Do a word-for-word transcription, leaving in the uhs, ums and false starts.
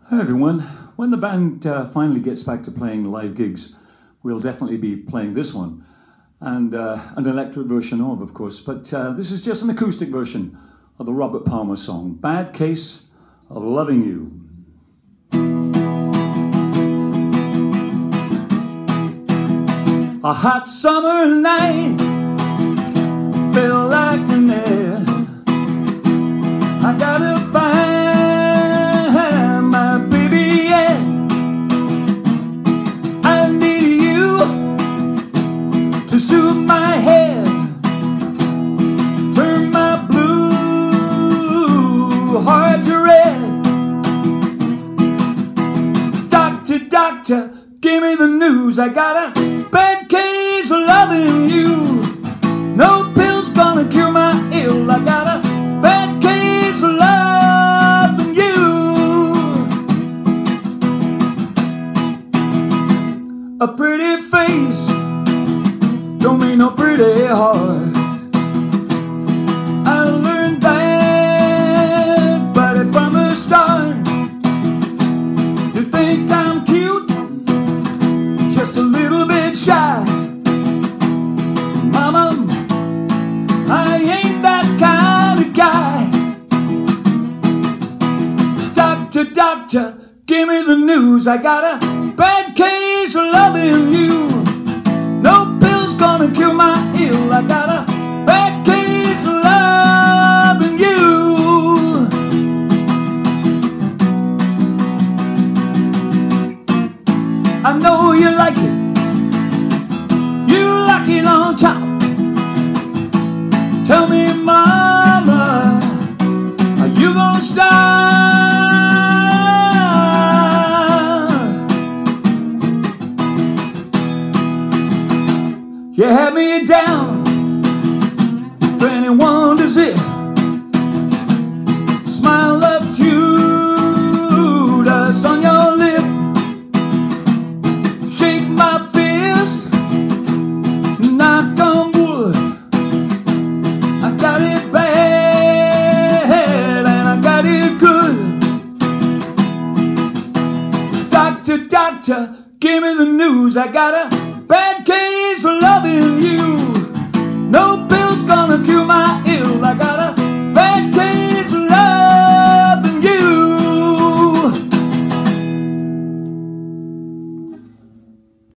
Hi everyone. When the band uh, finally gets back to playing live gigs, we'll definitely be playing this one, and uh, an electric version of, of course, but uh, this is just an acoustic version of the Robert Palmer song, Bad Case of Loving You. A hot summer night felt like an air. I gotta find my baby, yeah. I need you to soothe my head, turn my blue heart to red. Doctor, doctor, give me the news. I got a bad case of loving you. No pill's gonna cure my ill. I got a bad case of loving you. A pretty face don't mean no pretty heart. I learned that, but from the start, you think I'm cute, just a little bit shy. Mama, I ain't that kind of guy. Doctor, doctor, give me the news. I got a bad case of loving you. No pill's gonna cure my ill. I got a bad case of loving you. I know you like it. You like it on top. Tell me, mama, are you gonna stop? You had me down, twenty-one does it. Smile of Judas on your lip. Shake my fist, knock on wood. I got it bad and I got it good. Doctor, doctor, give me the news. I got a bad case of loving you.